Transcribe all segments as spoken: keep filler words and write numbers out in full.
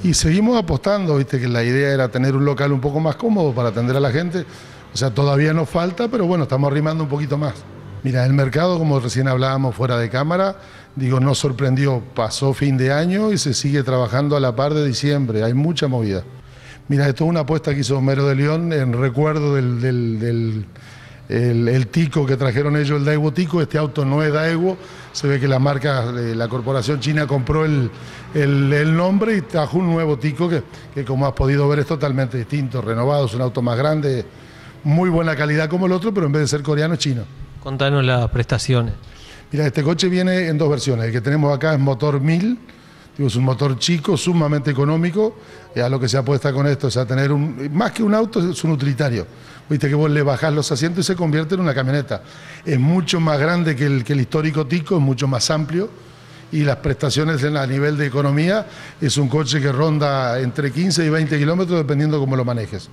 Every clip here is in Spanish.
Y seguimos apostando, viste que la idea era tener un local un poco más cómodo para atender a la gente. O sea, todavía nos falta, pero bueno, estamos arrimando un poquito más. Mira, el mercado, como recién hablábamos fuera de cámara, digo, no sorprendió, pasó fin de año y se sigue trabajando a la par de diciembre, hay mucha movida. Mira, esto es una apuesta que hizo Homero de León en recuerdo del, del, del el, el Tico que trajeron ellos, el Daewoo Tico. Este auto no es Daewoo, se ve que la marca, la corporación china compró el, el, el nombre y trajo un nuevo Tico que, que como has podido ver es totalmente distinto, renovado, es un auto más grande, muy buena calidad como el otro, pero en vez de ser coreano es chino. Contanos las prestaciones. Mira, este coche viene en dos versiones. El que tenemos acá es motor mil, digo, es un motor chico, sumamente económico. Y a lo que se apuesta con esto es a tener un, más que un auto, es un utilitario. Viste que vos le bajás los asientos y se convierte en una camioneta. Es mucho más grande que el, que el histórico Tico, es mucho más amplio. Y las prestaciones en, a nivel de economía, es un coche que ronda entre quince y veinte kilómetros dependiendo cómo lo manejes.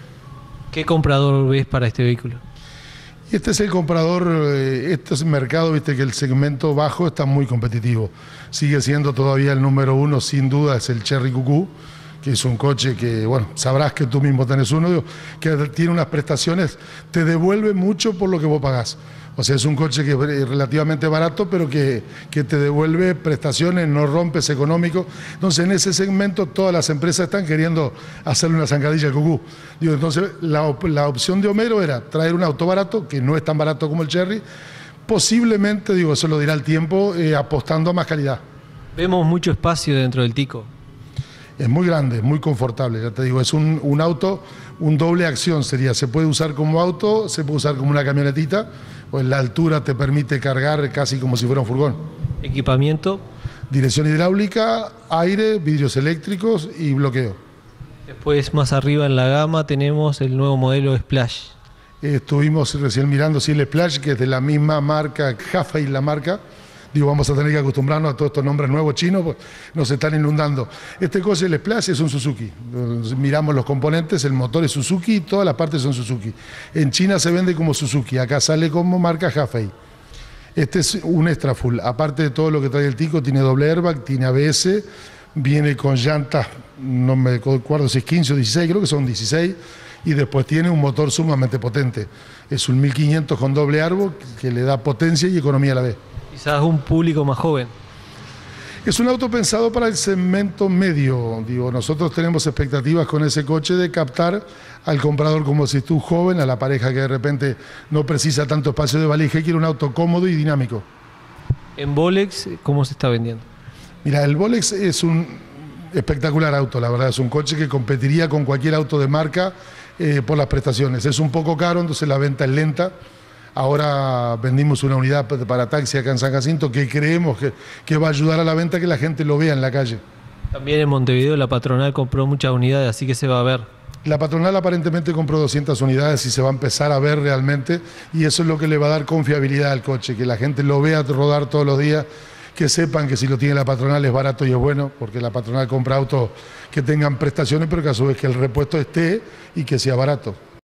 ¿Qué comprador ves para este vehículo? Este es el comprador, este es el mercado, viste que el segmento bajo está muy competitivo. Sigue siendo todavía el número uno, sin duda, es el Chery Q Q, que es un coche que, bueno, sabrás que tú mismo tenés uno, digo, que tiene unas prestaciones, te devuelve mucho por lo que vos pagás. O sea, es un coche que es relativamente barato, pero que, que te devuelve prestaciones, no rompes económico. Entonces, en ese segmento, todas las empresas están queriendo hacerle una zancadilla al Q Q. Digo, entonces, la, op la opción de Homero era traer un auto barato, que no es tan barato como el Chery, posiblemente, digo, eso lo dirá el tiempo, eh, apostando a más calidad. Vemos mucho espacio dentro del Tico. Es muy grande, es muy confortable, ya te digo, es un, un auto, un doble acción sería, se puede usar como auto, se puede usar como una camionetita, o en la altura te permite cargar casi como si fuera un furgón. Equipamiento. Dirección hidráulica, aire, vidrios eléctricos y bloqueo. Después más arriba en la gama tenemos el nuevo modelo Splash. Eh, estuvimos recién mirando si el Splash, que es de la misma marca, Hafei la marca. Digo, vamos a tener que acostumbrarnos a todos estos nombres nuevos chinos, pues nos están inundando. Este coche, el Splash, es un Suzuki. Miramos los componentes, el motor es Suzuki y todas las partes son Suzuki. En China se vende como Suzuki, acá sale como marca Hafei. Este es un extra full. Aparte de todo lo que trae el Tico, tiene doble airbag, tiene A B S, viene con llantas, no me acuerdo si es quince o dieciséis, creo que son dieciséis, y después tiene un motor sumamente potente. Es un mil quinientos con doble airbag que le da potencia y economía a la vez. Quizás un público más joven. Es un auto pensado para el segmento medio. Digo, nosotros tenemos expectativas con ese coche de captar al comprador como si tú joven, a la pareja que de repente no precisa tanto espacio de valija y quiere un auto cómodo y dinámico. En Volex, ¿cómo se está vendiendo? Mira, el Volex es un espectacular auto, la verdad. Es un coche que competiría con cualquier auto de marca eh, por las prestaciones. Es un poco caro, entonces la venta es lenta. Ahora vendimos una unidad para taxi acá en San Jacinto que creemos que, que va a ayudar a la venta, que la gente lo vea en la calle. También en Montevideo la patronal compró muchas unidades, así que se va a ver. La patronal aparentemente compró doscientas unidades y se va a empezar a ver realmente, y eso es lo que le va a dar confiabilidad al coche, que la gente lo vea rodar todos los días, que sepan que si lo tiene la patronal es barato y es bueno, porque la patronal compra autos que tengan prestaciones, pero que a su vez que el repuesto esté y que sea barato.